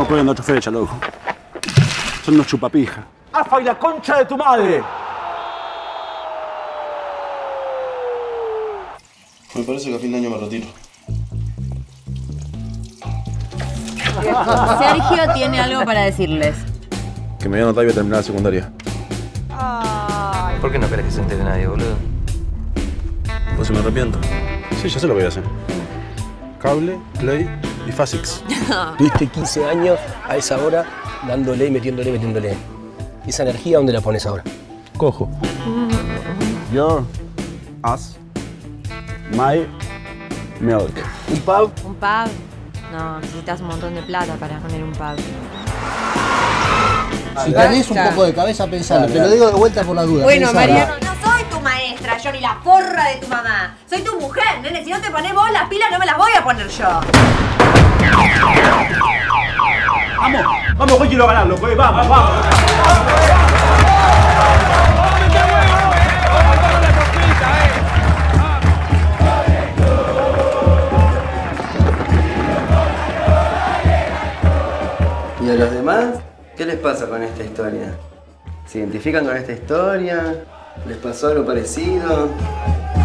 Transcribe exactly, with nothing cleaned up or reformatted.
juegan de otra fecha, loco. Son unos chupapijas. ¡Afa y la concha de tu madre! Me parece que a fin de año me retiro. Sergio tiene algo para decirles. Que me voy a anotar y voy a terminar la secundaria. Ay. ¿Por qué no querés que se entere nadie, boludo? Pues si me arrepiento. Sí, ya sé lo que voy a hacer. Cable, Play y Fasix. Tuviste quince años a esa hora dándole y metiéndole y metiéndole. ¿Y esa energía dónde la pones ahora? Cojo. Your, us, my, milk. ¿Un pub? ¿Un pub? No, necesitas un montón de plata para poner un pub. Si tenés un poco de cabeza, pensalo. Te lo digo de vuelta por la duda. Bueno, Mariano. No soy tu maestra, yo ni la porra de tu mamá. Soy tu mujer, nene. Si no te pones vos las pilas, no me las voy a poner yo. Vamos, vamos, hoy quiero ganar, loco. Eh. Vamos, vamos. ¿Y a los demás? ¿Qué les pasa con esta historia? ¿Se identifican con esta historia? ¿Les pasó algo parecido?